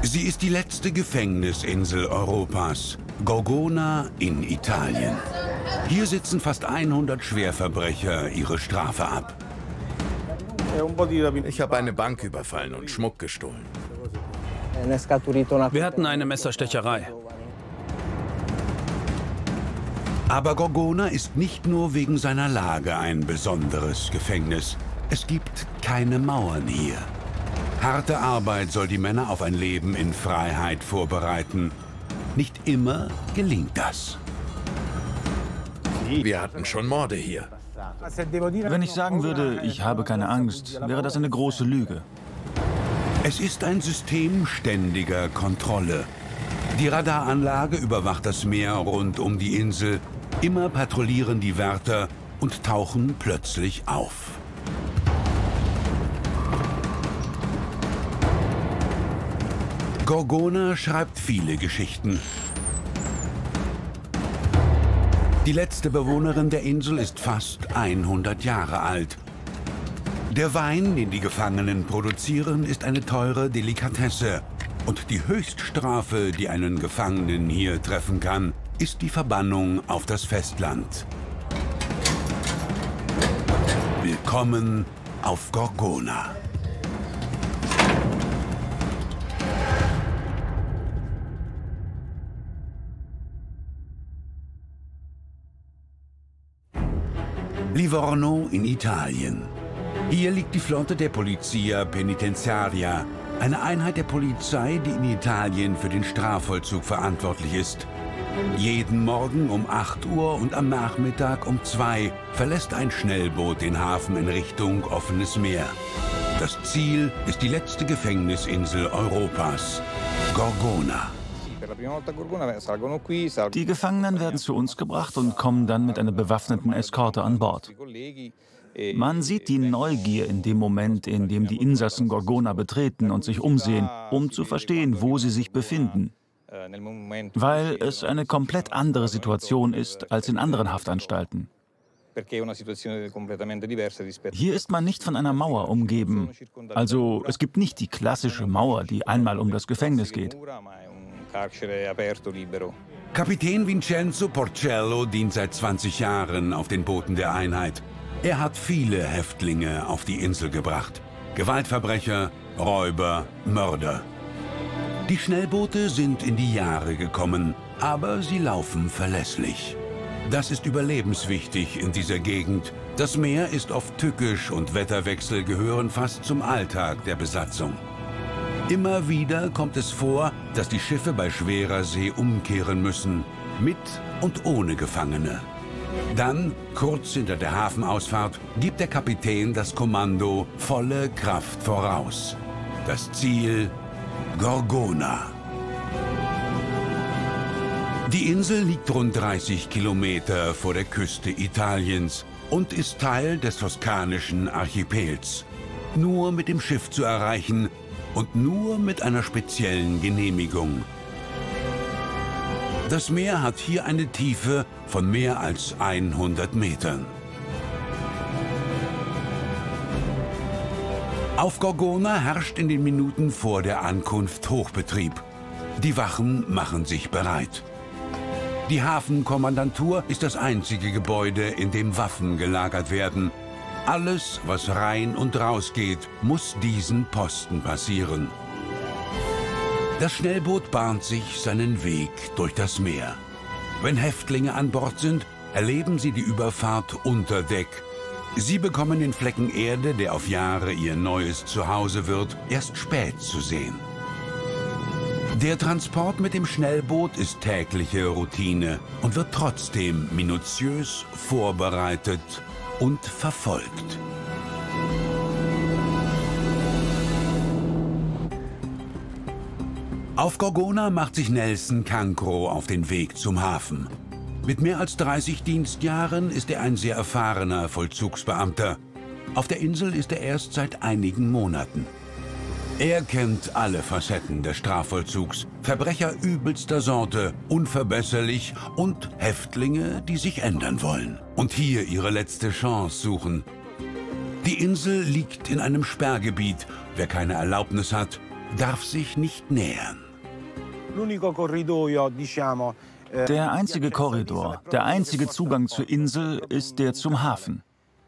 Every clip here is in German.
Sie ist die letzte Gefängnisinsel Europas, Gorgona in Italien. Hier sitzen fast 100 Schwerverbrecher ihre Strafe ab. Ich habe eine Bank überfallen und Schmuck gestohlen. Wir hatten eine Messerstecherei. Aber Gorgona ist nicht nur wegen seiner Lage ein besonderes Gefängnis. Es gibt keine Mauern hier. Harte Arbeit soll die Männer auf ein Leben in Freiheit vorbereiten. Nicht immer gelingt das. Wir hatten schon Morde hier. Wenn ich sagen würde, ich habe keine Angst, wäre das eine große Lüge. Es ist ein System ständiger Kontrolle. Die Radaranlage überwacht das Meer rund um die Insel. Immer patrouillieren die Wärter und tauchen plötzlich auf. Gorgona schreibt viele Geschichten. Die letzte Bewohnerin der Insel ist fast 100 Jahre alt. Der Wein, den die Gefangenen produzieren, ist eine teure Delikatesse. Und die Höchststrafe, die einen Gefangenen hier treffen kann, ist die Verbannung auf das Festland. Willkommen auf Gorgona. Livorno in Italien. Hier liegt die Flotte der Polizia Penitenziaria, eine Einheit der Polizei, die in Italien für den Strafvollzug verantwortlich ist. Jeden Morgen um 8 Uhr und am Nachmittag um 2 verlässt ein Schnellboot den Hafen in Richtung offenes Meer. Das Ziel ist die letzte Gefängnisinsel Europas, Gorgona. Die Gefangenen werden zu uns gebracht und kommen dann mit einer bewaffneten Eskorte an Bord. Man sieht die Neugier in dem Moment, in dem die Insassen Gorgona betreten und sich umsehen, um zu verstehen, wo sie sich befinden. Weil es eine komplett andere Situation ist als in anderen Haftanstalten. Hier ist man nicht von einer Mauer umgeben. Also es gibt nicht die klassische Mauer, die einmal um das Gefängnis geht. Kapitän Vincenzo Porcello dient seit 20 Jahren auf den Booten der Einheit. Er hat viele Häftlinge auf die Insel gebracht. Gewaltverbrecher, Räuber, Mörder. Die Schnellboote sind in die Jahre gekommen, aber sie laufen verlässlich. Das ist überlebenswichtig in dieser Gegend. Das Meer ist oft tückisch und Wetterwechsel gehören fast zum Alltag der Besatzung. Immer wieder kommt es vor, dass die Schiffe bei schwerer See umkehren müssen, mit und ohne Gefangene. Dann, kurz hinter der Hafenausfahrt, gibt der Kapitän das Kommando volle Kraft voraus. Das Ziel: Gorgona. Die Insel liegt rund 30 Kilometer vor der Küste Italiens und ist Teil des toskanischen Archipels. Nur mit dem Schiff zu erreichen und nur mit einer speziellen Genehmigung. Das Meer hat hier eine Tiefe von mehr als 100 Metern. Auf Gorgona herrscht in den Minuten vor der Ankunft Hochbetrieb. Die Wachen machen sich bereit. Die Hafenkommandantur ist das einzige Gebäude, in dem Waffen gelagert werden. Alles, was rein und raus geht, muss diesen Posten passieren. Das Schnellboot bahnt sich seinen Weg durch das Meer. Wenn Häftlinge an Bord sind, erleben sie die Überfahrt unter Deck. Sie bekommen den Flecken Erde, der auf Jahre ihr neues Zuhause wird, erst spät zu sehen. Der Transport mit dem Schnellboot ist tägliche Routine und wird trotzdem minutiös vorbereitet und verfolgt. Auf Gorgona macht sich Nelson Cancro auf den Weg zum Hafen. Mit mehr als 30 Dienstjahren ist er ein sehr erfahrener Vollzugsbeamter. Auf der Insel ist er erst seit einigen Monaten. Er kennt alle Facetten des Strafvollzugs, Verbrecher übelster Sorte, unverbesserlich und Häftlinge, die sich ändern wollen und hier ihre letzte Chance suchen. Die Insel liegt in einem Sperrgebiet. Wer keine Erlaubnis hat, darf sich nicht nähern. Der einzige Korridor, der einzige Zugang zur Insel ist der zum Hafen.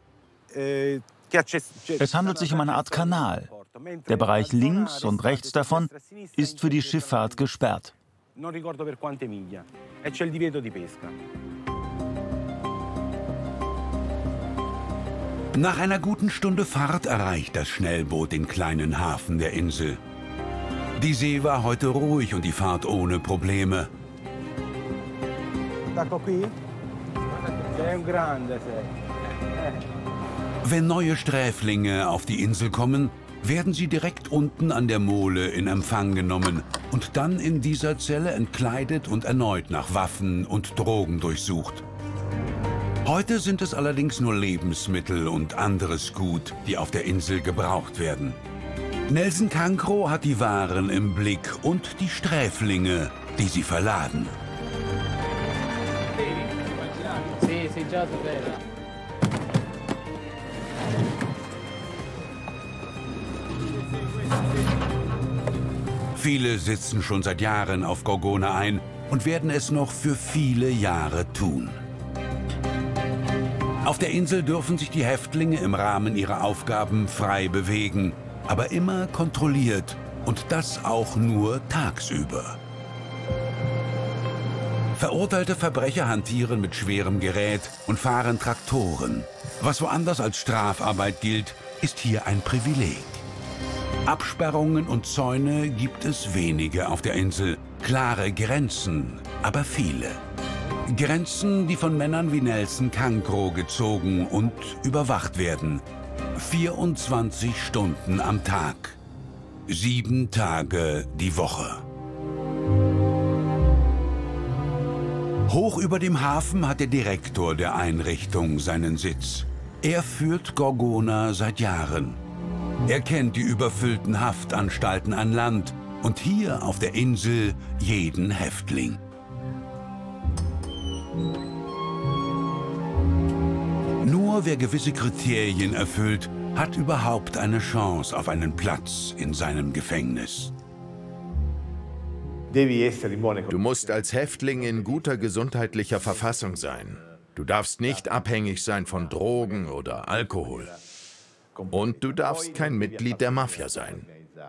Es handelt sich um eine Art Kanal. Der Bereich links und rechts davon ist für die Schifffahrt gesperrt. Nach einer guten Stunde Fahrt erreicht das Schnellboot den kleinen Hafen der Insel. Die See war heute ruhig und die Fahrt ohne Probleme. Wenn neue Sträflinge auf die Insel kommen, werden sie direkt unten an der Mole in Empfang genommen und dann in dieser Zelle entkleidet und erneut nach Waffen und Drogen durchsucht. Heute sind es allerdings nur Lebensmittel und anderes Gut, die auf der Insel gebraucht werden. Nelson Cancro hat die Waren im Blick und die Sträflinge, die sie verladen. Viele sitzen schon seit Jahren auf Gorgona ein und werden es noch für viele Jahre tun. Auf der Insel dürfen sich die Häftlinge im Rahmen ihrer Aufgaben frei bewegen, aber immer kontrolliert und das auch nur tagsüber. Verurteilte Verbrecher hantieren mit schwerem Gerät und fahren Traktoren. Was woanders als Strafarbeit gilt, ist hier ein Privileg. Absperrungen und Zäune gibt es wenige auf der Insel. Klare Grenzen, aber viele. Grenzen, die von Männern wie Nelson Cancro gezogen und überwacht werden. 24 Stunden am Tag. 7 Tage die Woche. Hoch über dem Hafen hat der Direktor der Einrichtung seinen Sitz. Er führt Gorgona seit Jahren. Er kennt die überfüllten Haftanstalten an Land und hier auf der Insel jeden Häftling. Nur wer gewisse Kriterien erfüllt, hat überhaupt eine Chance auf einen Platz in seinem Gefängnis. Du musst als Häftling in guter gesundheitlicher Verfassung sein. Du darfst nicht abhängig sein von Drogen oder Alkohol. Und du darfst kein Mitglied der Mafia sein.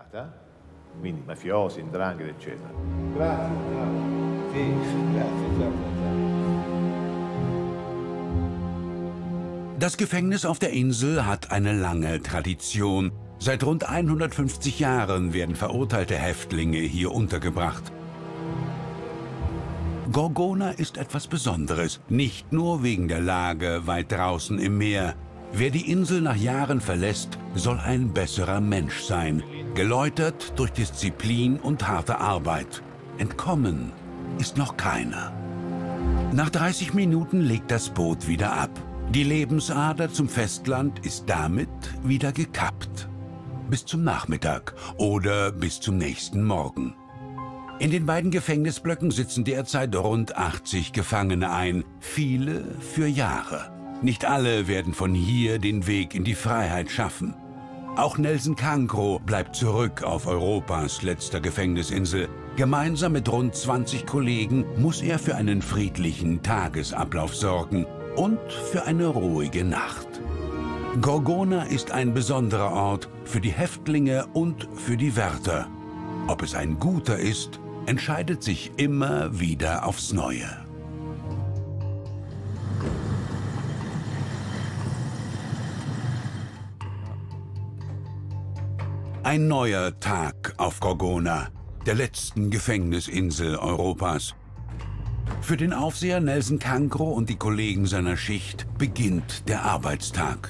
Das Gefängnis auf der Insel hat eine lange Tradition. Seit rund 150 Jahren werden verurteilte Häftlinge hier untergebracht. Gorgona ist etwas Besonderes, nicht nur wegen der Lage weit draußen im Meer. Wer die Insel nach Jahren verlässt, soll ein besserer Mensch sein, geläutert durch Disziplin und harte Arbeit. Entkommen ist noch keiner. Nach 30 Minuten legt das Boot wieder ab. Die Lebensader zum Festland ist damit wieder gekappt. Bis zum Nachmittag oder bis zum nächsten Morgen. In den beiden Gefängnisblöcken sitzen derzeit rund 80 Gefangene ein, viele für Jahre. Nicht alle werden von hier den Weg in die Freiheit schaffen. Auch Nelson Cancro bleibt zurück auf Europas letzter Gefängnisinsel. Gemeinsam mit rund 20 Kollegen muss er für einen friedlichen Tagesablauf sorgen und für eine ruhige Nacht. Gorgona ist ein besonderer Ort für die Häftlinge und für die Wärter. Ob es ein guter ist, entscheidet sich immer wieder aufs Neue. Ein neuer Tag auf Gorgona, der letzten Gefängnisinsel Europas. Für den Aufseher Nelson Cancro und die Kollegen seiner Schicht beginnt der Arbeitstag.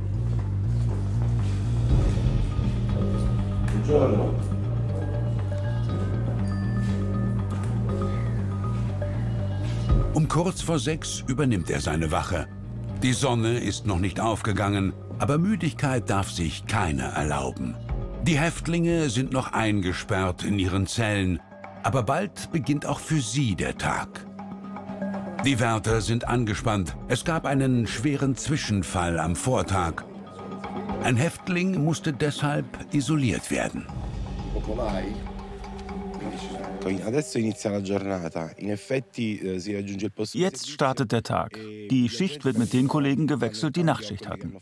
Um kurz vor 6 übernimmt er seine Wache. Die Sonne ist noch nicht aufgegangen, aber Müdigkeit darf sich keiner erlauben. Die Häftlinge sind noch eingesperrt in ihren Zellen, aber bald beginnt auch für sie der Tag. Die Wärter sind angespannt. Es gab einen schweren Zwischenfall am Vortag. Ein Häftling musste deshalb isoliert werden. Jetzt startet der Tag. Die Schicht wird mit den Kollegen gewechselt, die Nachtschicht hatten.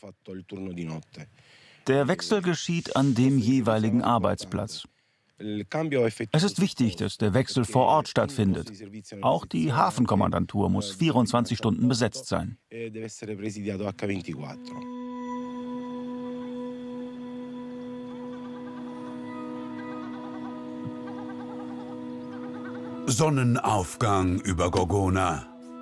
Der Wechsel geschieht an dem jeweiligen Arbeitsplatz. Es ist wichtig, dass der Wechsel vor Ort stattfindet. Auch die Hafenkommandantur muss 24 Stunden besetzt sein. Sonnenaufgang über Gorgona.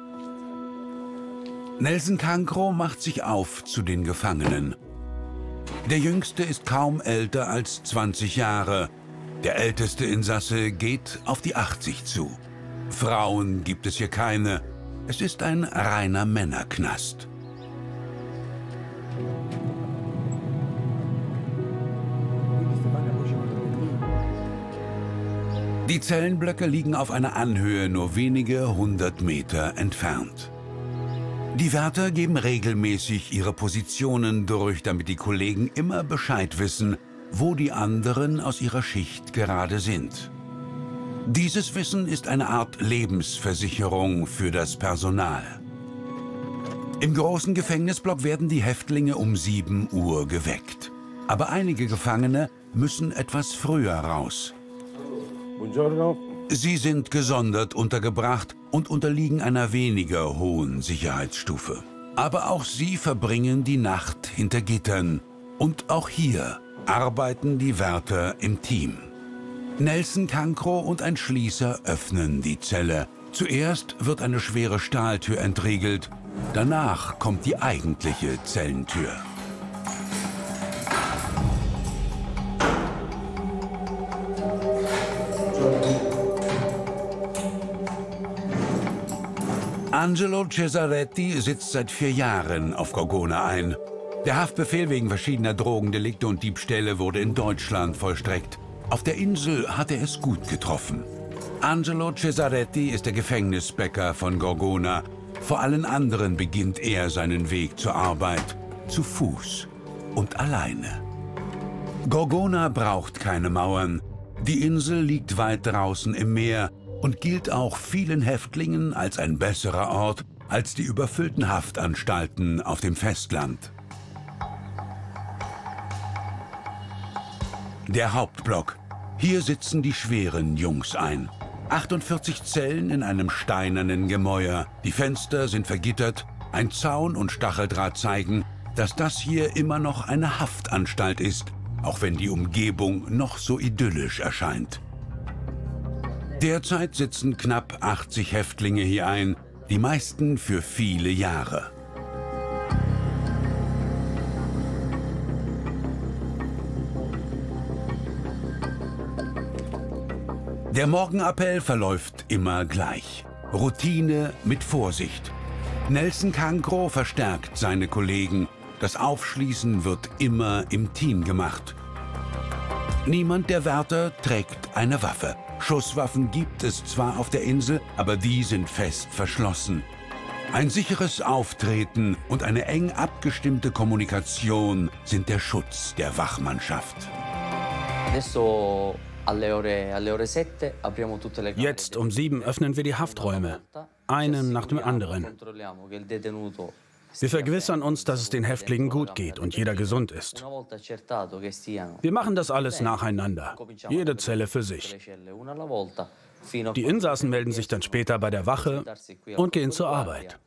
Nelson Cancro macht sich auf zu den Gefangenen. Der Jüngste ist kaum älter als 20 Jahre. Der älteste Insasse geht auf die 80 zu. Frauen gibt es hier keine. Es ist ein reiner Männerknast. Die Zellenblöcke liegen auf einer Anhöhe nur wenige 100 Meter entfernt. Die Wärter geben regelmäßig ihre Positionen durch, damit die Kollegen immer Bescheid wissen, wo die anderen aus ihrer Schicht gerade sind. Dieses Wissen ist eine Art Lebensversicherung für das Personal. Im großen Gefängnisblock werden die Häftlinge um 7 Uhr geweckt. Aber einige Gefangene müssen etwas früher raus. Sie sind gesondert untergebracht und unterliegen einer weniger hohen Sicherheitsstufe. Aber auch sie verbringen die Nacht hinter Gittern. Und auch hier arbeiten die Wärter im Team. Nelson Cancro und ein Schließer öffnen die Zelle. Zuerst wird eine schwere Stahltür entriegelt. Danach kommt die eigentliche Zellentür. Angelo Cesaretti sitzt seit 4 Jahren auf Gorgona ein. Der Haftbefehl wegen verschiedener Drogendelikte und Diebstähle wurde in Deutschland vollstreckt. Auf der Insel hat er es gut getroffen. Angelo Cesaretti ist der Gefängnisbäcker von Gorgona. Vor allen anderen beginnt er seinen Weg zur Arbeit, zu Fuß und alleine. Gorgona braucht keine Mauern. Die Insel liegt weit draußen im Meer und gilt auch vielen Häftlingen als ein besserer Ort als die überfüllten Haftanstalten auf dem Festland. Der Hauptblock. Hier sitzen die schweren Jungs ein. 48 Zellen in einem steinernen Gemäuer. Die Fenster sind vergittert. Ein Zaun und Stacheldraht zeigen, dass das hier immer noch eine Haftanstalt ist, auch wenn die Umgebung noch so idyllisch erscheint. Derzeit sitzen knapp 80 Häftlinge hier ein, die meisten für viele Jahre. Der Morgenappell verläuft immer gleich. Routine mit Vorsicht. Nelson Cancro verstärkt seine Kollegen. Das Aufschließen wird immer im Team gemacht. Niemand der Wärter trägt eine Waffe. Schusswaffen gibt es zwar auf der Insel, aber die sind fest verschlossen. Ein sicheres Auftreten und eine eng abgestimmte Kommunikation sind der Schutz der Wachmannschaft. Jetzt um 7 öffnen wir die Hafträume, einen nach dem anderen. Wir vergewissern uns, dass es den Häftlingen gut geht und jeder gesund ist. Wir machen das alles nacheinander, jede Zelle für sich. Die Insassen melden sich dann später bei der Wache und gehen zur Arbeit.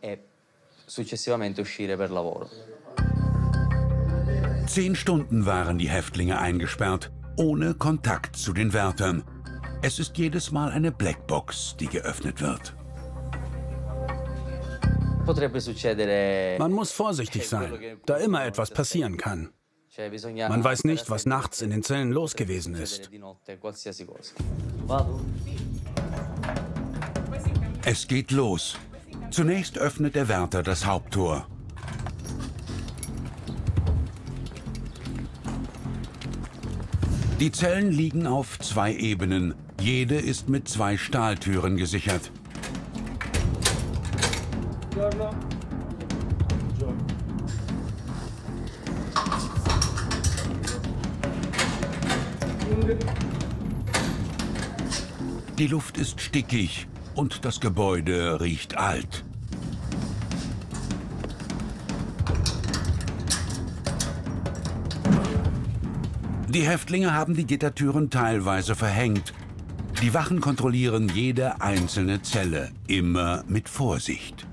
10 Stunden waren die Häftlinge eingesperrt, ohne Kontakt zu den Wärtern. Es ist jedes Mal eine Blackbox, die geöffnet wird. Man muss vorsichtig sein, da immer etwas passieren kann. Man weiß nicht, was nachts in den Zellen los gewesen ist. Es geht los. Zunächst öffnet der Wärter das Haupttor. Die Zellen liegen auf 2 Ebenen. Jede ist mit 2 Stahltüren gesichert. Die Luft ist stickig und das Gebäude riecht alt. Die Häftlinge haben die Gittertüren teilweise verhängt. Die Wachen kontrollieren jede einzelne Zelle, immer mit Vorsicht.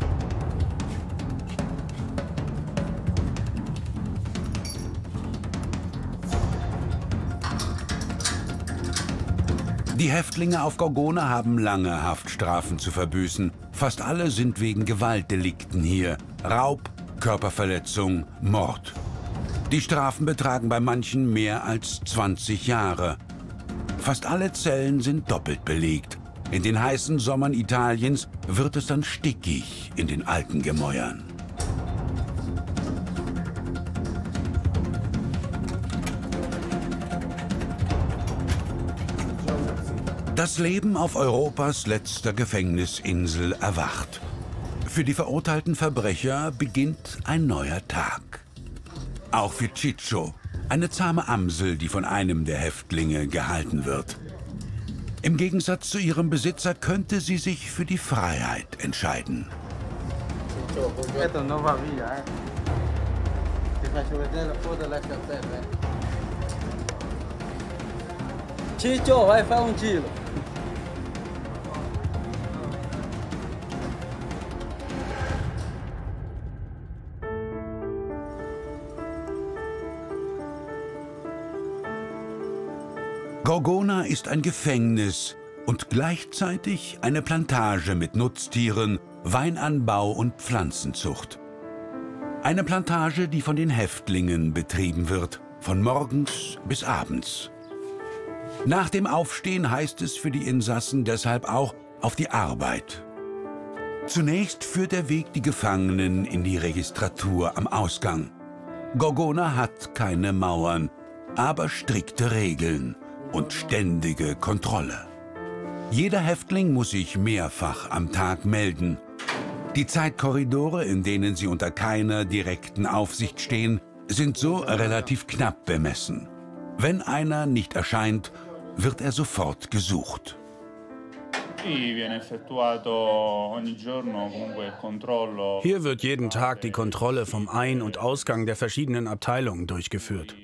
Die Häftlinge auf Gorgona haben lange Haftstrafen zu verbüßen. Fast alle sind wegen Gewaltdelikten hier. Raub, Körperverletzung, Mord. Die Strafen betragen bei manchen mehr als 20 Jahre. Fast alle Zellen sind doppelt belegt. In den heißen Sommern Italiens wird es dann stickig in den alten Gemäuern. Das Leben auf Europas letzter Gefängnisinsel erwacht. Für die verurteilten Verbrecher beginnt ein neuer Tag. Auch für Ciccio, eine zahme Amsel, die von einem der Häftlinge gehalten wird. Im Gegensatz zu ihrem Besitzer könnte sie sich für die Freiheit entscheiden. Ciccio, vai fare un giro. Gorgona ist ein Gefängnis und gleichzeitig eine Plantage mit Nutztieren, Weinanbau und Pflanzenzucht. Eine Plantage, die von den Häftlingen betrieben wird, von morgens bis abends. Nach dem Aufstehen heißt es für die Insassen deshalb auch auf die Arbeit. Zunächst führt der Weg die Gefangenen in die Registratur am Ausgang. Gorgona hat keine Mauern, aber strikte Regeln und ständige Kontrolle. Jeder Häftling muss sich mehrfach am Tag melden. Die Zeitkorridore, in denen sie unter keiner direkten Aufsicht stehen, sind so relativ knapp bemessen. Wenn einer nicht erscheint, wird er sofort gesucht. Hier wird jeden Tag die Kontrolle vom Ein- und Ausgang der verschiedenen Abteilungen durchgeführt.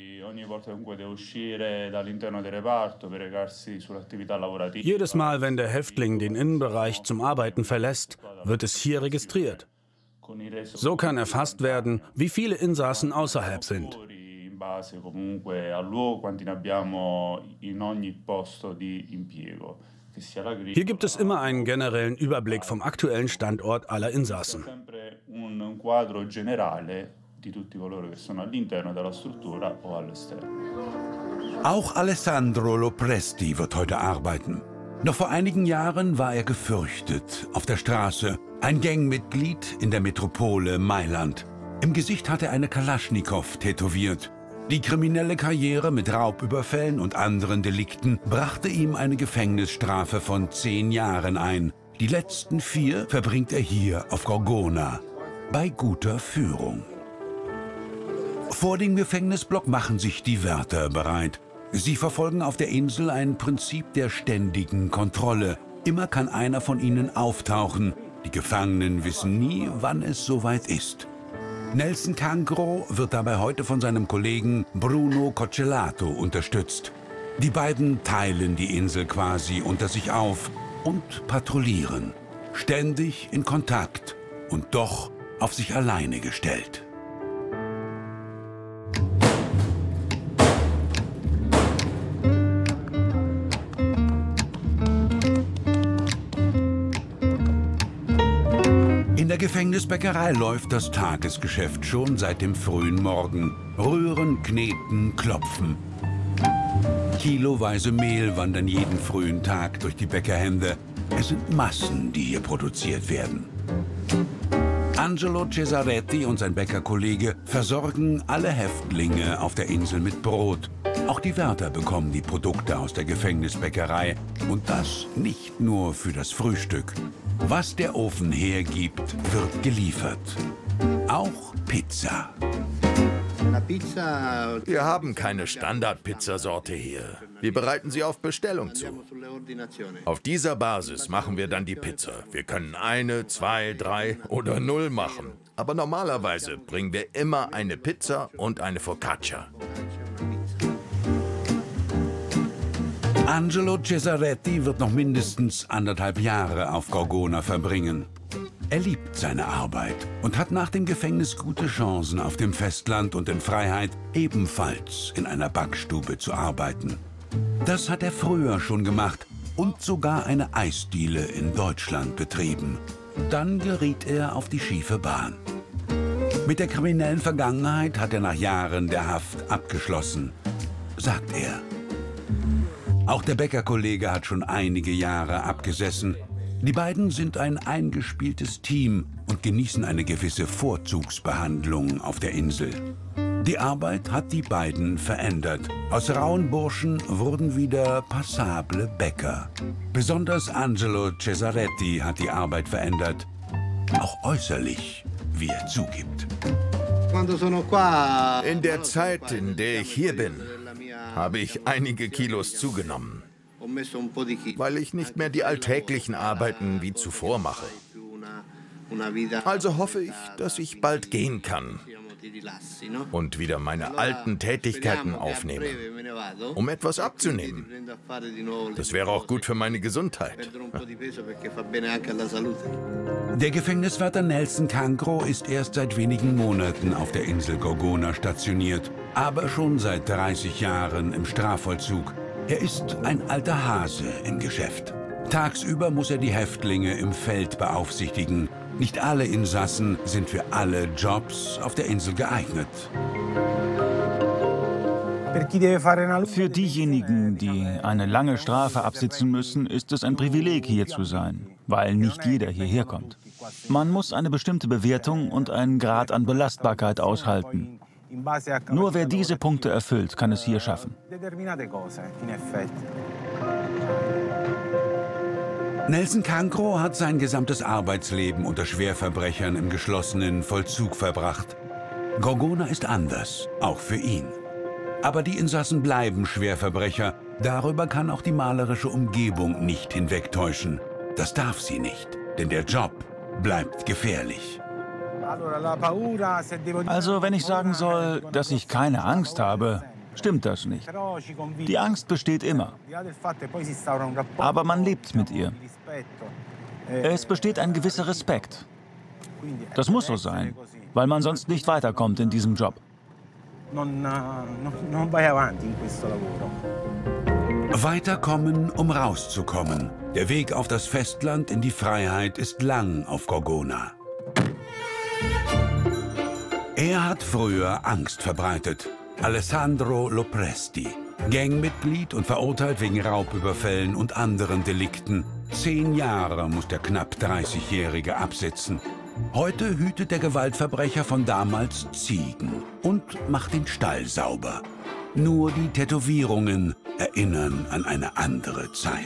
Jedes Mal, wenn der Häftling den Innenbereich zum Arbeiten verlässt, wird es hier registriert. So kann erfasst werden, wie viele Insassen außerhalb sind. Hier gibt es immer einen generellen Überblick vom aktuellen Standort aller Insassen. Auch Alessandro Lopresti wird heute arbeiten. Noch vor einigen Jahren war er gefürchtet auf der Straße, ein Gangmitglied in der Metropole Mailand. Im Gesicht hatte er eine Kalaschnikow tätowiert. Die kriminelle Karriere mit Raubüberfällen und anderen Delikten brachte ihm eine Gefängnisstrafe von 10 Jahren ein. Die letzten 4 verbringt er hier auf Gorgona, bei guter Führung. Vor dem Gefängnisblock machen sich die Wärter bereit. Sie verfolgen auf der Insel ein Prinzip der ständigen Kontrolle. Immer kann einer von ihnen auftauchen. Die Gefangenen wissen nie, wann es soweit ist. Nelson Cancro wird dabei heute von seinem Kollegen Bruno Coccelato unterstützt. Die beiden teilen die Insel quasi unter sich auf und patrouillieren. Ständig in Kontakt und doch auf sich alleine gestellt. In der Gefängnisbäckerei läuft das Tagesgeschäft schon seit dem frühen Morgen. Rühren, kneten, klopfen. Kiloweise Mehl wandern jeden frühen Tag durch die Bäckerhände. Es sind Massen, die hier produziert werden. Angelo Cesaretti und sein Bäckerkollege versorgen alle Häftlinge auf der Insel mit Brot. Auch die Wärter bekommen die Produkte aus der Gefängnisbäckerei. Und das nicht nur für das Frühstück. Was der Ofen hergibt, wird geliefert. Auch Pizza. Wir haben keine Standard-Pizzasorte hier. Wir bereiten sie auf Bestellung zu. Auf dieser Basis machen wir dann die Pizza. Wir können 1, 2, 3 oder 0 machen. Aber normalerweise bringen wir immer eine Pizza und eine Focaccia. Angelo Cesaretti wird noch mindestens 1,5 Jahre auf Gorgona verbringen. Er liebt seine Arbeit und hat nach dem Gefängnis gute Chancen, auf dem Festland und in Freiheit ebenfalls in einer Backstube zu arbeiten. Das hat er früher schon gemacht und sogar eine Eisdiele in Deutschland betrieben. Dann geriet er auf die schiefe Bahn. Mit der kriminellen Vergangenheit hat er nach Jahren der Haft abgeschlossen, sagt er. Auch der Bäckerkollege hat schon einige Jahre abgesessen. Die beiden sind ein eingespieltes Team und genießen eine gewisse Vorzugsbehandlung auf der Insel. Die Arbeit hat die beiden verändert. Aus rauen Burschen wurden wieder passable Bäcker. Besonders Angelo Cesaretti hat die Arbeit verändert. Auch äußerlich, wie er zugibt. In der Zeit, in der ich hier bin, habe ich einige Kilos zugenommen, weil ich nicht mehr die alltäglichen Arbeiten wie zuvor mache. Also hoffe ich, dass ich bald gehen kann und wieder meine alten Tätigkeiten aufnehme, um etwas abzunehmen. Das wäre auch gut für meine Gesundheit. Der Gefängniswärter Nelson Cancro ist erst seit wenigen Monaten auf der Insel Gorgona stationiert, aber schon seit 30 Jahren im Strafvollzug. Er ist ein alter Hase im Geschäft. Tagsüber muss er die Häftlinge im Feld beaufsichtigen. Nicht alle Insassen sind für alle Jobs auf der Insel geeignet. Für diejenigen, die eine lange Strafe absitzen müssen, ist es ein Privileg, hier zu sein, weil nicht jeder hierher kommt. Man muss eine bestimmte Bewertung und einen Grad an Belastbarkeit aushalten. Nur wer diese Punkte erfüllt, kann es hier schaffen. Nelson Cancro hat sein gesamtes Arbeitsleben unter Schwerverbrechern im geschlossenen Vollzug verbracht. Gorgona ist anders, auch für ihn. Aber die Insassen bleiben Schwerverbrecher. Darüber kann auch die malerische Umgebung nicht hinwegtäuschen. Das darf sie nicht, denn der Job bleibt gefährlich. Also, wenn ich sagen soll, dass ich keine Angst habe, stimmt das nicht. Die Angst besteht immer. Aber man lebt mit ihr. Es besteht ein gewisser Respekt. Das muss so sein, weil man sonst nicht weiterkommt in diesem Job. Weiterkommen, um rauszukommen. Der Weg auf das Festland in die Freiheit ist lang auf Gorgona. Er hat früher Angst verbreitet. Alessandro Lopresti, Gangmitglied und verurteilt wegen Raubüberfällen und anderen Delikten. 10 Jahre muss der knapp 30-Jährige absitzen. Heute hütet der Gewaltverbrecher von damals Ziegen und macht den Stall sauber. Nur die Tätowierungen erinnern an eine andere Zeit.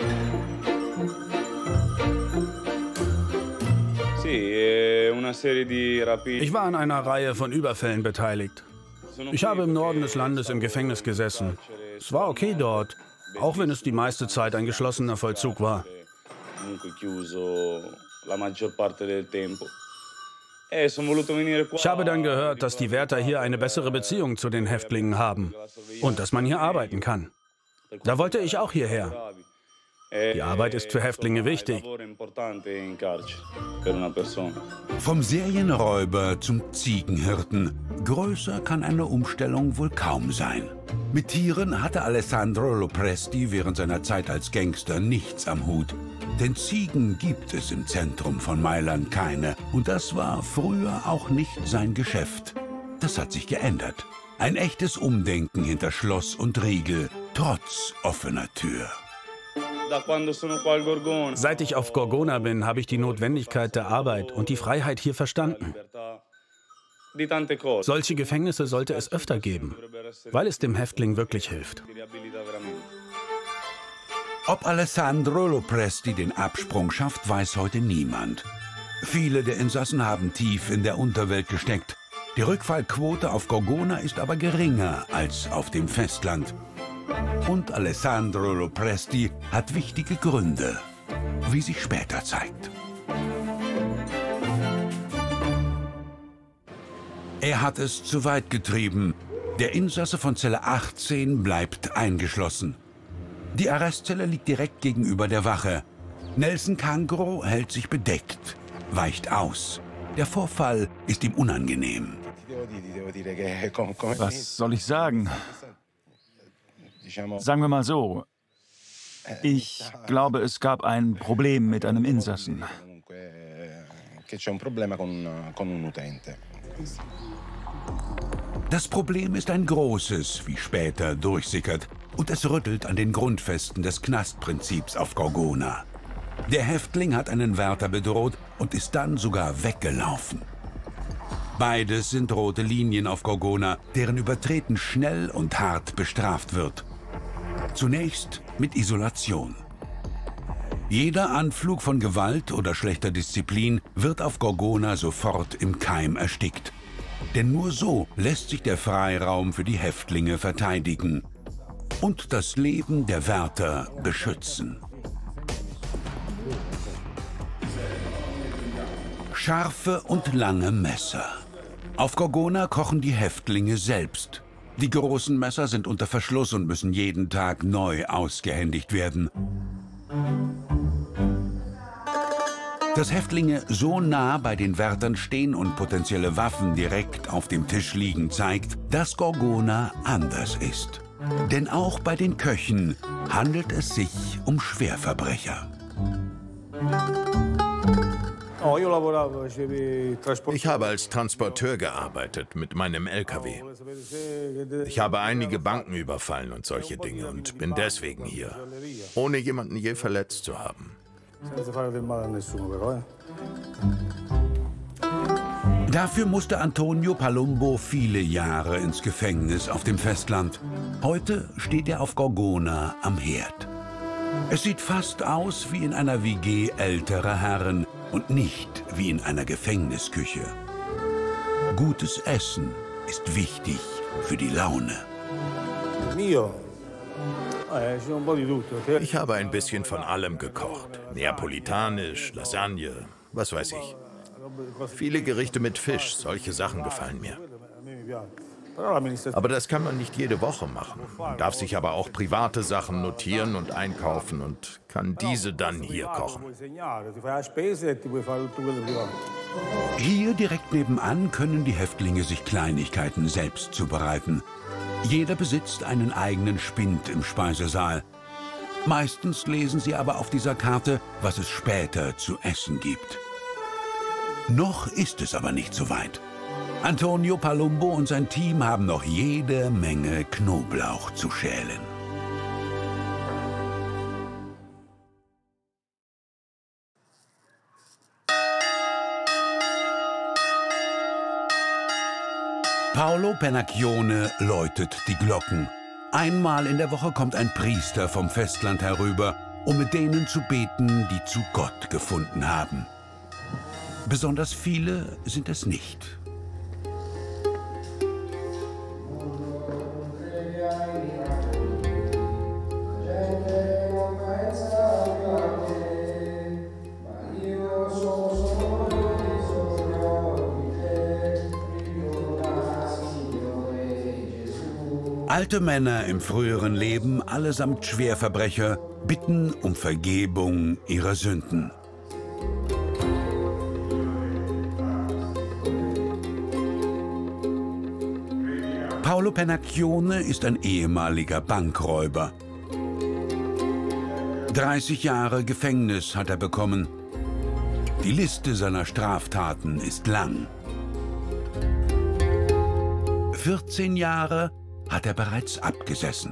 Ich war an einer Reihe von Überfällen beteiligt. Ich habe im Norden des Landes im Gefängnis gesessen. Es war okay dort, auch wenn es die meiste Zeit ein geschlossener Vollzug war. Ich habe dann gehört, dass die Wärter hier eine bessere Beziehung zu den Häftlingen haben und dass man hier arbeiten kann. Da wollte ich auch hierher. Die Arbeit ist für Häftlinge wichtig. Vom Serienräuber zum Ziegenhirten. Größer kann eine Umstellung wohl kaum sein. Mit Tieren hatte Alessandro Lopresti während seiner Zeit als Gangster nichts am Hut. Denn Ziegen gibt es im Zentrum von Mailand keine. Und das war früher auch nicht sein Geschäft. Das hat sich geändert. Ein echtes Umdenken hinter Schloss und Riegel, trotz offener Tür. Seit ich auf Gorgona bin, habe ich die Notwendigkeit der Arbeit und die Freiheit hier verstanden. Solche Gefängnisse sollte es öfter geben, weil es dem Häftling wirklich hilft. Ob Alessandro Lopresti den Absprung schafft, weiß heute niemand. Viele der Insassen haben tief in der Unterwelt gesteckt. Die Rückfallquote auf Gorgona ist aber geringer als auf dem Festland. Und Alessandro Lopresti hat wichtige Gründe, wie sich später zeigt. Er hat es zu weit getrieben. Der Insasse von Zelle 18 bleibt eingeschlossen. Die Arrestzelle liegt direkt gegenüber der Wache. Nelson Cangro hält sich bedeckt, weicht aus. Der Vorfall ist ihm unangenehm. Was soll ich sagen? Sagen wir mal so. Ich glaube, es gab ein Problem mit einem Insassen. Das Problem ist ein großes, wie später durchsickert, und es rüttelt an den Grundfesten des Knastprinzips auf Gorgona. Der Häftling hat einen Wärter bedroht und ist dann sogar weggelaufen. Beides sind rote Linien auf Gorgona, deren Übertreten schnell und hart bestraft wird. Zunächst mit Isolation. Jeder Anflug von Gewalt oder schlechter Disziplin wird auf Gorgona sofort im Keim erstickt. Denn nur so lässt sich der Freiraum für die Häftlinge verteidigen und das Leben der Wärter beschützen. Scharfe und lange Messer. Auf Gorgona kochen die Häftlinge selbst. Die großen Messer sind unter Verschluss und müssen jeden Tag neu ausgehändigt werden. Dass Häftlinge so nah bei den Wärtern stehen und potenzielle Waffen direkt auf dem Tisch liegen, zeigt, dass Gorgona anders ist. Denn auch bei den Köchen handelt es sich um Schwerverbrecher. Ich habe als Transporteur gearbeitet mit meinem LKW. Ich habe einige Banken überfallen und solche Dinge und bin deswegen hier, ohne jemanden je verletzt zu haben. Dafür musste Antonio Palumbo viele Jahre ins Gefängnis auf dem Festland. Heute steht er auf Gorgona am Herd. Es sieht fast aus wie in einer WG älterer Herren und nicht wie in einer Gefängnisküche. Gutes Essen ist wichtig für die Laune. Ich habe ein bisschen von allem gekocht. Neapolitanisch, Lasagne, was weiß ich. Viele Gerichte mit Fisch, solche Sachen gefallen mir. Aber das kann man nicht jede Woche machen. Man darf sich aber auch private Sachen notieren und einkaufen und kann diese dann hier kochen. Hier direkt nebenan können die Häftlinge sich Kleinigkeiten selbst zubereiten. Jeder besitzt einen eigenen Spind im Speisesaal. Meistens lesen sie aber auf dieser Karte, was es später zu essen gibt. Noch ist es aber nicht so weit. Antonio Palumbo und sein Team haben noch jede Menge Knoblauch zu schälen. Paolo Pennacchione läutet die Glocken. Einmal in der Woche kommt ein Priester vom Festland herüber, um mit denen zu beten, die zu Gott gefunden haben. Besonders viele sind es nicht. Alte Männer im früheren Leben, allesamt Schwerverbrecher, bitten um Vergebung ihrer Sünden. Paolo Pennacchione ist ein ehemaliger Bankräuber. 30 Jahre Gefängnis hat er bekommen. Die Liste seiner Straftaten ist lang. 14 Jahre hat er bereits abgesessen.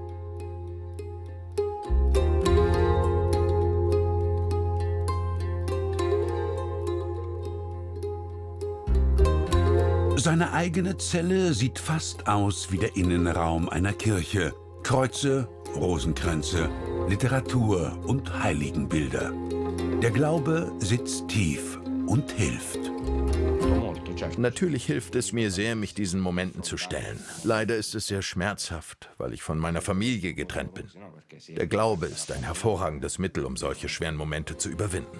Seine eigene Zelle sieht fast aus wie der Innenraum einer Kirche. Kreuze, Rosenkränze, Literatur und Heiligenbilder. Der Glaube sitzt tief und hilft. Natürlich hilft es mir sehr, mich diesen Momenten zu stellen. Leider ist es sehr schmerzhaft, weil ich von meiner Familie getrennt bin. Der Glaube ist ein hervorragendes Mittel, um solche schweren Momente zu überwinden.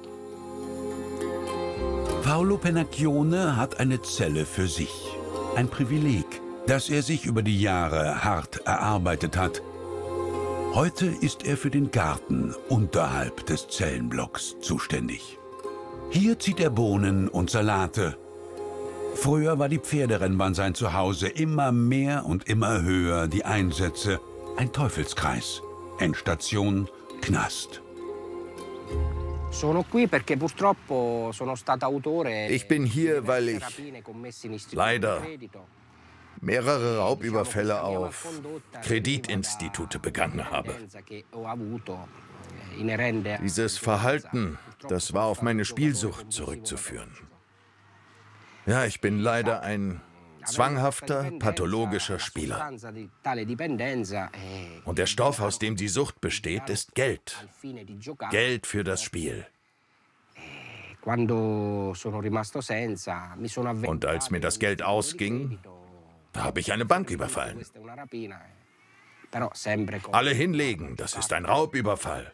Paolo Pennacchione hat eine Zelle für sich. Ein Privileg, das er sich über die Jahre hart erarbeitet hat. Heute ist er für den Garten unterhalb des Zellenblocks zuständig. Hier zieht er Bohnen und Salate. Früher war die Pferderennbahn sein Zuhause, immer mehr und immer höher die Einsätze. Ein Teufelskreis. Endstation Knast. Ich bin hier, weil ich leider mehrere Raubüberfälle auf Kreditinstitute begangen habe. Dieses Verhalten, das war auf meine Spielsucht zurückzuführen. Ja, ich bin leider ein zwanghafter, pathologischer Spieler. Und der Stoff, aus dem die Sucht besteht, ist Geld. Geld für das Spiel. Und als mir das Geld ausging, da habe ich eine Bank überfallen. Alle hinlegen, das ist ein Raubüberfall.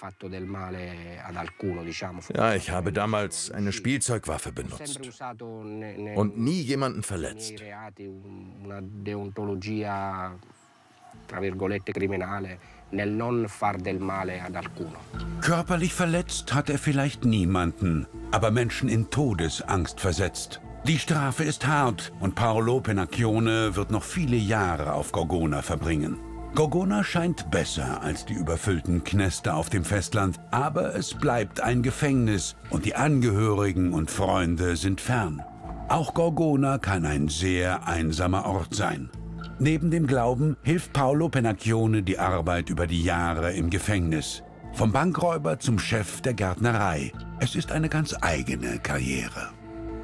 Ja, ich habe damals eine Spielzeugwaffe benutzt und nie jemanden verletzt. Körperlich verletzt hat er vielleicht niemanden, aber Menschen in Todesangst versetzt. Die Strafe ist hart und Paolo Pennacchione wird noch viele Jahre auf Gorgona verbringen. Gorgona scheint besser als die überfüllten Knäste auf dem Festland, aber es bleibt ein Gefängnis und die Angehörigen und Freunde sind fern. Auch Gorgona kann ein sehr einsamer Ort sein. Neben dem Glauben hilft Paolo Pennacchione die Arbeit über die Jahre im Gefängnis. Vom Bankräuber zum Chef der Gärtnerei. Es ist eine ganz eigene Karriere.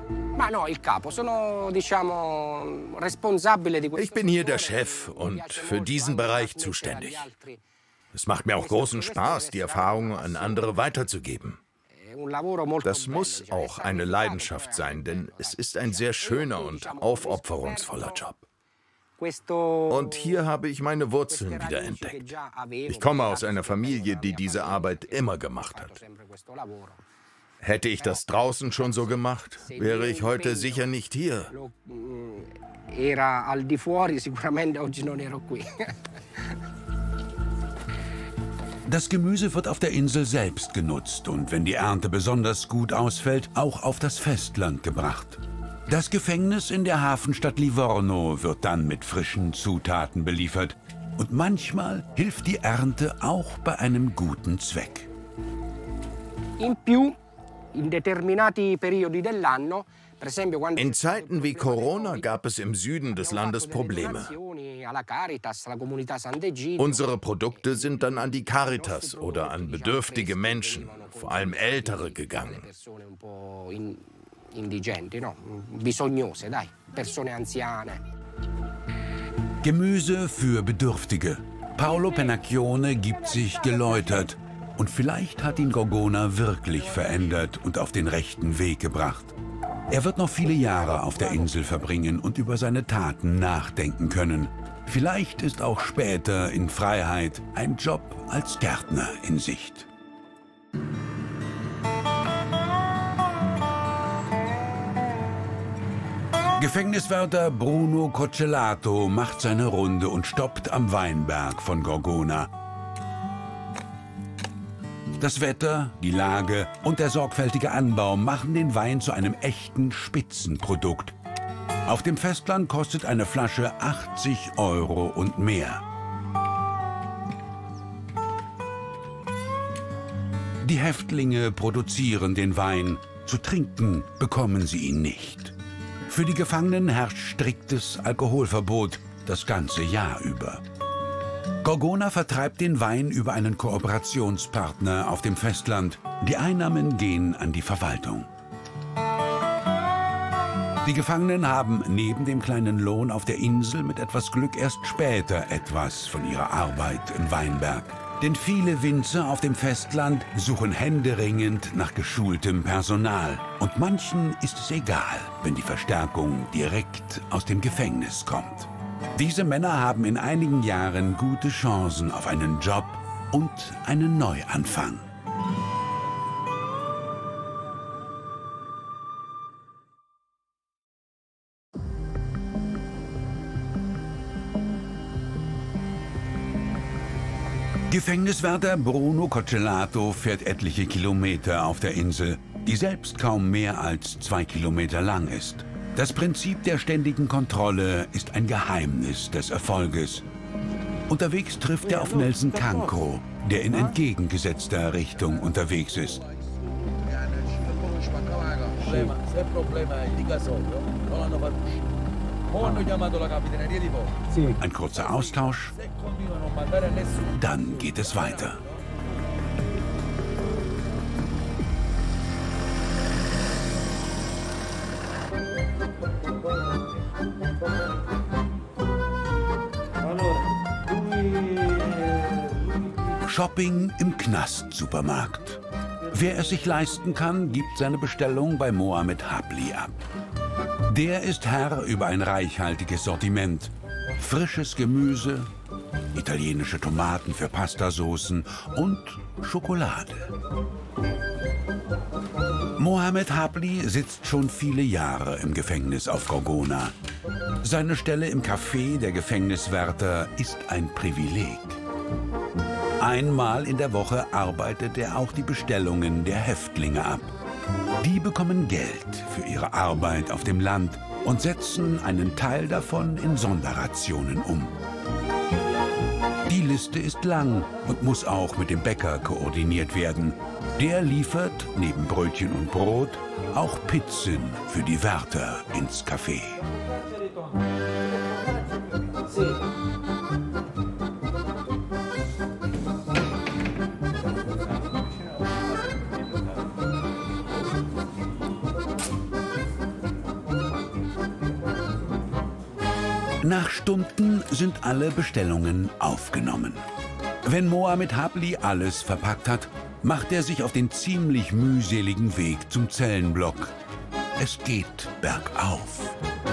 Ich bin hier der Chef und für diesen Bereich zuständig. Es macht mir auch großen Spaß, die Erfahrungen an andere weiterzugeben. Das muss auch eine Leidenschaft sein, denn es ist ein sehr schöner und aufopferungsvoller Job. Und hier habe ich meine Wurzeln wiederentdeckt. Ich komme aus einer Familie, die diese Arbeit immer gemacht hat. Hätte ich das draußen schon so gemacht, wäre ich heute sicher nicht hier. Das Gemüse wird auf der Insel selbst genutzt und wenn die Ernte besonders gut ausfällt, auch auf das Festland gebracht. Das Gefängnis in der Hafenstadt Livorno wird dann mit frischen Zutaten beliefert. Und manchmal hilft die Ernte auch bei einem guten Zweck. In Zeiten wie Corona gab es im Süden des Landes Probleme. Unsere Produkte sind dann an die Caritas oder an bedürftige Menschen, vor allem Ältere, gegangen. Gemüse für Bedürftige. Paolo Pennacchione gibt sich geläutert. Und vielleicht hat ihn Gorgona wirklich verändert und auf den rechten Weg gebracht. Er wird noch viele Jahre auf der Insel verbringen und über seine Taten nachdenken können. Vielleicht ist auch später in Freiheit ein Job als Gärtner in Sicht. Gefängniswärter Bruno Coccelato macht seine Runde und stoppt am Weinberg von Gorgona. Das Wetter, die Lage und der sorgfältige Anbau machen den Wein zu einem echten Spitzenprodukt. Auf dem Festland kostet eine Flasche 80 € und mehr. Die Häftlinge produzieren den Wein. Zu trinken bekommen sie ihn nicht. Für die Gefangenen herrscht striktes Alkoholverbot das ganze Jahr über. Gorgona vertreibt den Wein über einen Kooperationspartner auf dem Festland. Die Einnahmen gehen an die Verwaltung. Die Gefangenen haben neben dem kleinen Lohn auf der Insel mit etwas Glück erst später etwas von ihrer Arbeit im Weinberg. Denn viele Winzer auf dem Festland suchen händeringend nach geschultem Personal. Und manchen ist es egal, wenn die Verstärkung direkt aus dem Gefängnis kommt. Diese Männer haben in einigen Jahren gute Chancen auf einen Job und einen Neuanfang. Gefängniswärter Bruno Coccelato fährt etliche Kilometer auf der Insel, die selbst kaum mehr als 2 Kilometer lang ist. Das Prinzip der ständigen Kontrolle ist ein Geheimnis des Erfolges. Unterwegs trifft er auf Nelson Cancro, der in entgegengesetzter Richtung unterwegs ist. Ein kurzer Austausch, dann geht es weiter. Shopping im Knast-Supermarkt. Wer es sich leisten kann, gibt seine Bestellung bei Mohamed Habli ab. Der ist Herr über ein reichhaltiges Sortiment. Frisches Gemüse, italienische Tomaten für Pastasoßen und Schokolade. Mohamed Habli sitzt schon viele Jahre im Gefängnis auf Gorgona. Seine Stelle im Café der Gefängniswärter ist ein Privileg. Einmal in der Woche arbeitet er auch die Bestellungen der Häftlinge ab. Die bekommen Geld für ihre Arbeit auf dem Land und setzen einen Teil davon in Sonderrationen um. Die Liste ist lang und muss auch mit dem Bäcker koordiniert werden. Der liefert neben Brötchen und Brot auch Pizzen für die Wärter ins Café. Nach Stunden sind alle Bestellungen aufgenommen. Wenn Mohamed Habli alles verpackt hat, macht er sich auf den ziemlich mühseligen Weg zum Zellenblock. Es geht bergauf.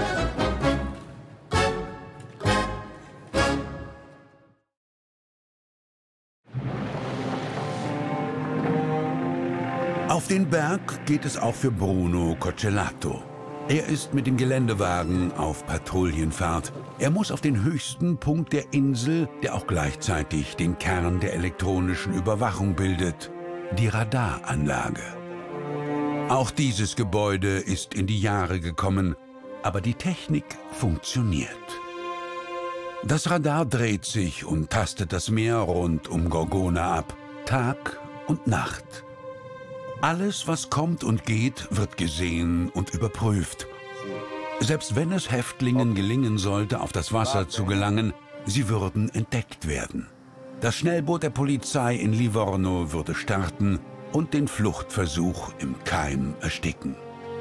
Auf den Berg geht es auch für Bruno Coccelato. Er ist mit dem Geländewagen auf Patrouillenfahrt. Er muss auf den höchsten Punkt der Insel, der auch gleichzeitig den Kern der elektronischen Überwachung bildet, die Radaranlage. Auch dieses Gebäude ist in die Jahre gekommen, aber die Technik funktioniert. Das Radar dreht sich und tastet das Meer rund um Gorgona ab, Tag und Nacht. Alles, was kommt und geht, wird gesehen und überprüft. Selbst wenn es Häftlingen gelingen sollte, auf das Wasser zu gelangen, sie würden entdeckt werden. Das Schnellboot der Polizei in Livorno würde starten und den Fluchtversuch im Keim ersticken.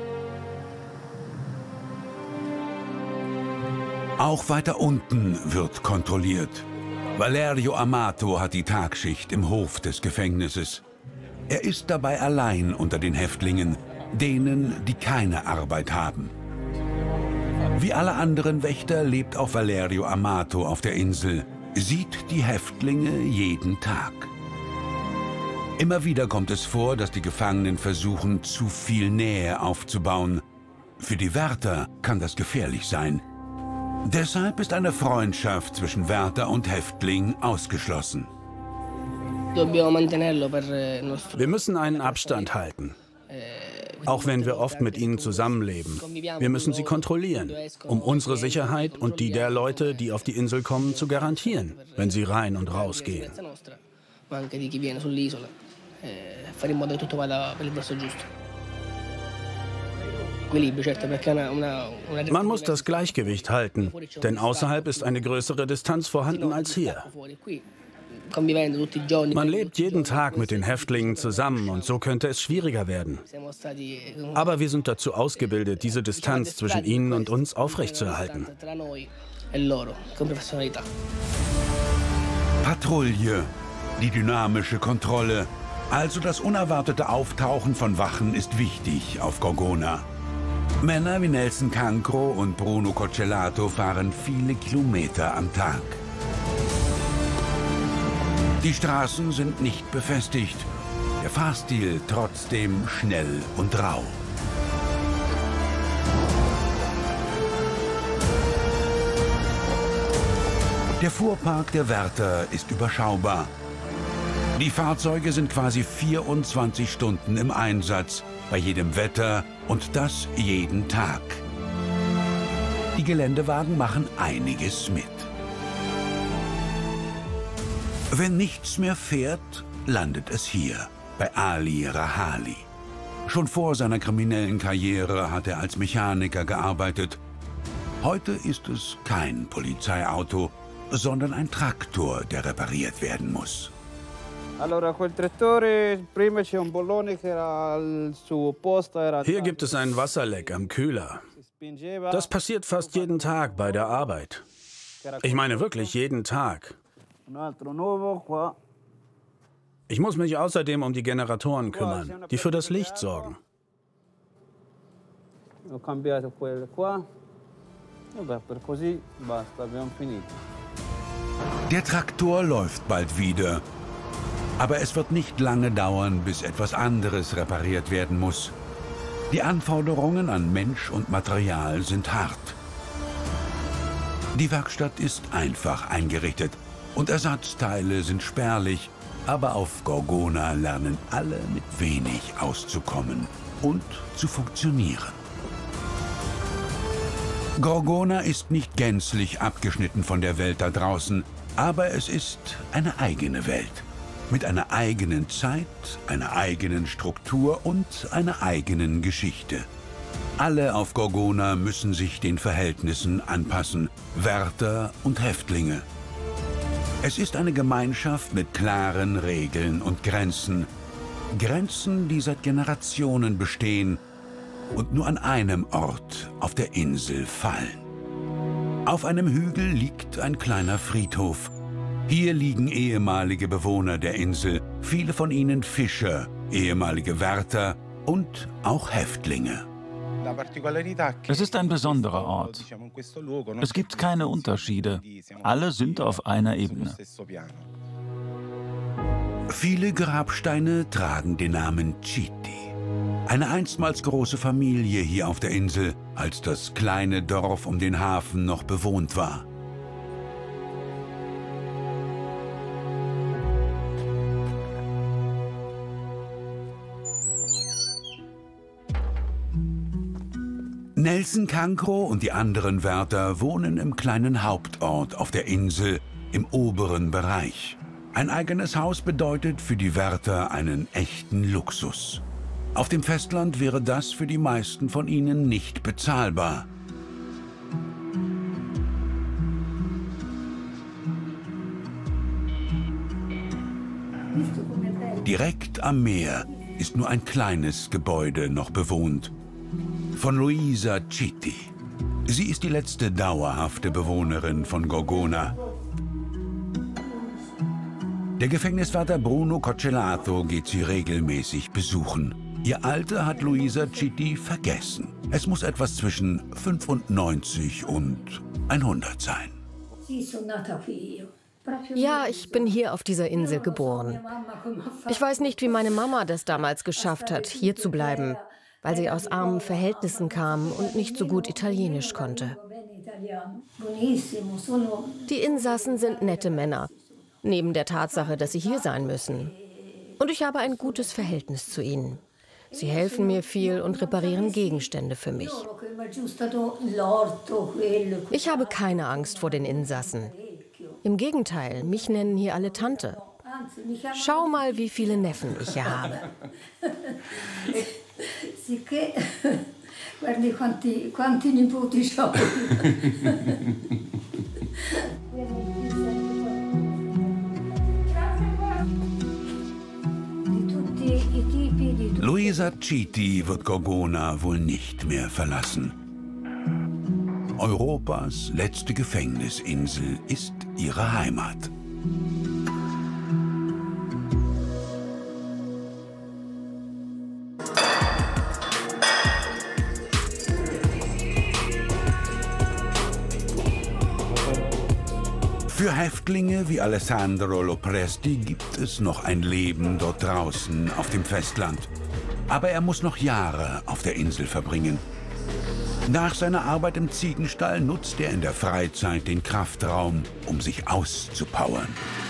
Auch weiter unten wird kontrolliert. Valerio Amato hat die Tagschicht im Hof des Gefängnisses. Er ist dabei allein unter den Häftlingen, denen, die keine Arbeit haben. Wie alle anderen Wächter lebt auch Valerio Amato auf der Insel, sieht die Häftlinge jeden Tag. Immer wieder kommt es vor, dass die Gefangenen versuchen, zu viel Nähe aufzubauen. Für die Wärter kann das gefährlich sein. Deshalb ist eine Freundschaft zwischen Wärter und Häftling ausgeschlossen. Wir müssen einen Abstand halten, auch wenn wir oft mit ihnen zusammenleben. Wir müssen sie kontrollieren, um unsere Sicherheit und die der Leute, die auf die Insel kommen, zu garantieren, wenn sie rein und raus gehen. Man muss das Gleichgewicht halten, denn außerhalb ist eine größere Distanz vorhanden als hier. Man lebt jeden Tag mit den Häftlingen zusammen und so könnte es schwieriger werden. Aber wir sind dazu ausgebildet, diese Distanz zwischen ihnen und uns aufrechtzuerhalten. Patrouille, Die dynamische Kontrolle, also das unerwartete Auftauchen von Wachen, ist wichtig auf Gorgona. Männer wie Nelson Cancro und Bruno Coccelato fahren viele Kilometer am Tag. Die Straßen sind nicht befestigt, der Fahrstil trotzdem schnell und rau. Der Fuhrpark der Wärter ist überschaubar. Die Fahrzeuge sind quasi 24 Stunden im Einsatz, bei jedem Wetter und das jeden Tag. Die Geländewagen machen einiges mit. Wenn nichts mehr fährt, landet es hier, bei Ali Rahali. Schon vor seiner kriminellen Karriere hat er als Mechaniker gearbeitet. Heute ist es kein Polizeiauto, sondern ein Traktor, der repariert werden muss. Hier gibt es ein Wasserleck am Kühler. Das passiert fast jeden Tag bei der Arbeit. Ich meine wirklich jeden Tag. Ich muss mich außerdem um die Generatoren kümmern, die für das Licht sorgen. Der Traktor läuft bald wieder. Aber es wird nicht lange dauern, bis etwas anderes repariert werden muss. Die Anforderungen an Mensch und Material sind hart. Die Werkstatt ist einfach eingerichtet und Ersatzteile sind spärlich, aber auf Gorgona lernen alle mit wenig auszukommen und zu funktionieren. Gorgona ist nicht gänzlich abgeschnitten von der Welt da draußen, aber es ist eine eigene Welt. Mit einer eigenen Zeit, einer eigenen Struktur und einer eigenen Geschichte. Alle auf Gorgona müssen sich den Verhältnissen anpassen, Wärter und Häftlinge. Es ist eine Gemeinschaft mit klaren Regeln und Grenzen. Grenzen, die seit Generationen bestehen und nur an einem Ort auf der Insel fallen. Auf einem Hügel liegt ein kleiner Friedhof. Hier liegen ehemalige Bewohner der Insel, viele von ihnen Fischer, ehemalige Wärter und auch Häftlinge. Es ist ein besonderer Ort. Es gibt keine Unterschiede. Alle sind auf einer Ebene. Viele Grabsteine tragen den Namen Chiti. Eine einstmals große Familie hier auf der Insel, als das kleine Dorf um den Hafen noch bewohnt war. Nelson Cancro und die anderen Wärter wohnen im kleinen Hauptort auf der Insel im oberen Bereich. Ein eigenes Haus bedeutet für die Wärter einen echten Luxus. Auf dem Festland wäre das für die meisten von ihnen nicht bezahlbar. Direkt am Meer ist nur ein kleines Gebäude noch bewohnt. Von Luisa Chiti. Sie ist die letzte dauerhafte Bewohnerin von Gorgona. Der Gefängniswärter Bruno Coccelato geht sie regelmäßig besuchen. Ihr Alter hat Luisa Chiti vergessen. Es muss etwas zwischen 95 und 100 sein. Ja, ich bin hier auf dieser Insel geboren. Ich weiß nicht, wie meine Mama das damals geschafft hat, hier zu bleiben, weil sie aus armen Verhältnissen kam und nicht so gut Italienisch konnte. Die Insassen sind nette Männer, neben der Tatsache, dass sie hier sein müssen. Und ich habe ein gutes Verhältnis zu ihnen. Sie helfen mir viel und reparieren Gegenstände für mich. Ich habe keine Angst vor den Insassen. Im Gegenteil, mich nennen hier alle Tante. Schau mal, wie viele Neffen ich hier habe. Quanti nipoti ho. Luisa Chiti wird Gorgona wohl nicht mehr verlassen. Europas letzte Gefängnisinsel ist ihre Heimat. Häftlinge wie Alessandro Lopresti gibt es noch ein Leben dort draußen auf dem Festland. Aber er muss noch Jahre auf der Insel verbringen. Nach seiner Arbeit im Ziegenstall nutzt er in der Freizeit den Kraftraum, um sich auszupowern.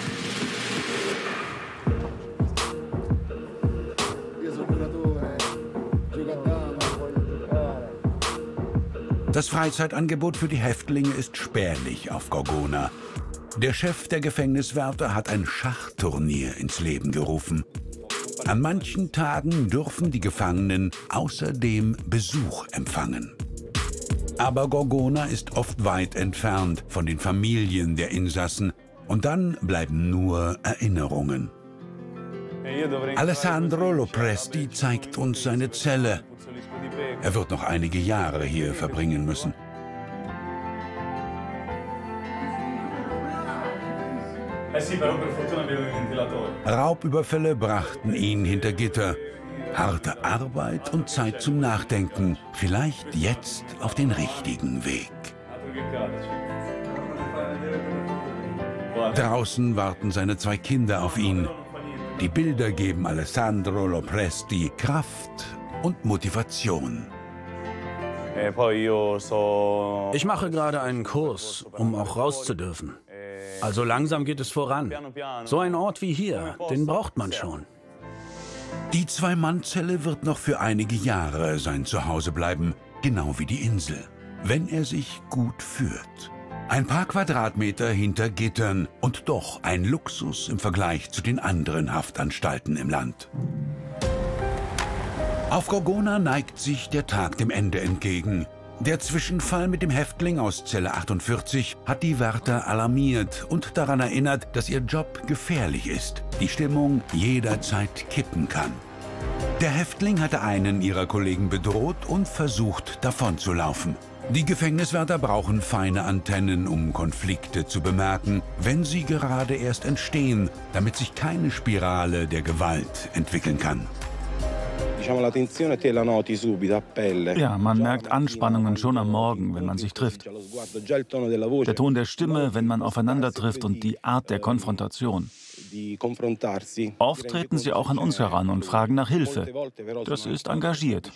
Das Freizeitangebot für die Häftlinge ist spärlich auf Gorgona. Der Chef der Gefängniswärter hat ein Schachturnier ins Leben gerufen. An manchen Tagen dürfen die Gefangenen außerdem Besuch empfangen. Aber Gorgona ist oft weit entfernt von den Familien der Insassen und dann bleiben nur Erinnerungen. Alessandro Lopresti zeigt uns seine Zelle. Er wird noch einige Jahre hier verbringen müssen. Raubüberfälle brachten ihn hinter Gitter. Harte Arbeit und Zeit zum Nachdenken. Vielleicht jetzt auf den richtigen Weg. Draußen warten seine 2 Kinder auf ihn. Die Bilder geben Alessandro Lopresti Kraft und Motivation. Ich mache gerade einen Kurs, um auch raus zu dürfen. Also langsam geht es voran. So ein Ort wie hier, den braucht man schon. Die 2-Mann-Zelle wird noch für einige Jahre sein Zuhause bleiben, genau wie die Insel, wenn er sich gut führt. Ein paar Quadratmeter hinter Gittern und doch ein Luxus im Vergleich zu den anderen Haftanstalten im Land. Auf Gorgona neigt sich der Tag dem Ende entgegen. Der Zwischenfall mit dem Häftling aus Zelle 48 hat die Wärter alarmiert und daran erinnert, dass ihr Job gefährlich ist, die Stimmung jederzeit kippen kann. Der Häftling hatte einen ihrer Kollegen bedroht und versucht, davonzulaufen. Die Gefängniswärter brauchen feine Antennen, um Konflikte zu bemerken, wenn sie gerade erst entstehen, damit sich keine Spirale der Gewalt entwickeln kann. Ja, man merkt Anspannungen schon am Morgen, wenn man sich trifft. Der Ton der Stimme, wenn man aufeinander trifft und die Art der Konfrontation. Oft treten sie auch an uns heran und fragen nach Hilfe. Das ist engagiert.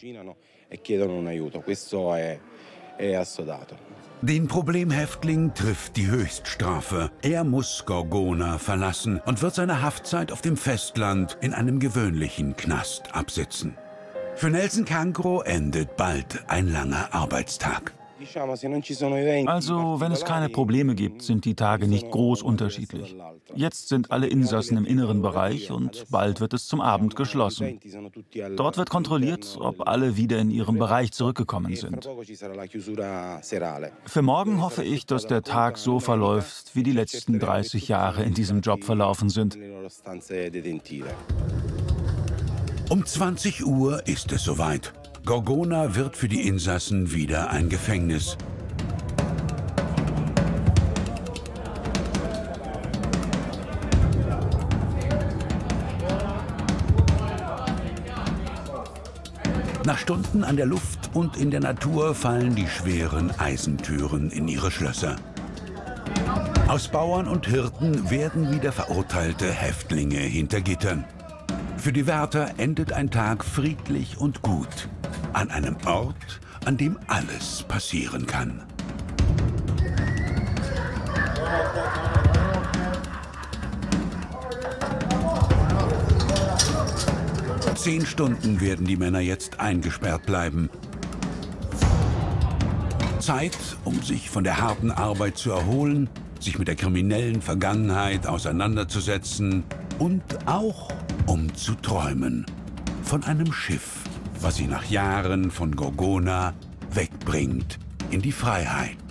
Den Problemhäftling trifft die Höchststrafe. Er muss Gorgona verlassen und wird seine Haftzeit auf dem Festland in einem gewöhnlichen Knast absitzen. Für Nelson Cancro endet bald ein langer Arbeitstag. Also, wenn es keine Probleme gibt, sind die Tage nicht groß unterschiedlich. Jetzt sind alle Insassen im inneren Bereich und bald wird es zum Abend geschlossen. Dort wird kontrolliert, ob alle wieder in ihrem Bereich zurückgekommen sind. Für morgen hoffe ich, dass der Tag so verläuft, wie die letzten 30 Jahre in diesem Job verlaufen sind. Um 20 Uhr ist es soweit. Gorgona wird für die Insassen wieder ein Gefängnis. Nach Stunden an der Luft und in der Natur fallen die schweren Eisentüren in ihre Schlösser. Aus Bauern und Hirten werden wieder verurteilte Häftlinge hinter Gittern. Für die Wärter endet ein Tag friedlich und gut. An einem Ort, an dem alles passieren kann. Zehn Stunden werden die Männer jetzt eingesperrt bleiben. Zeit, um sich von der harten Arbeit zu erholen, sich mit der kriminellen Vergangenheit auseinanderzusetzen und auch um zu träumen von einem Schiff, was sie nach Jahren von Gorgona wegbringt in die Freiheit.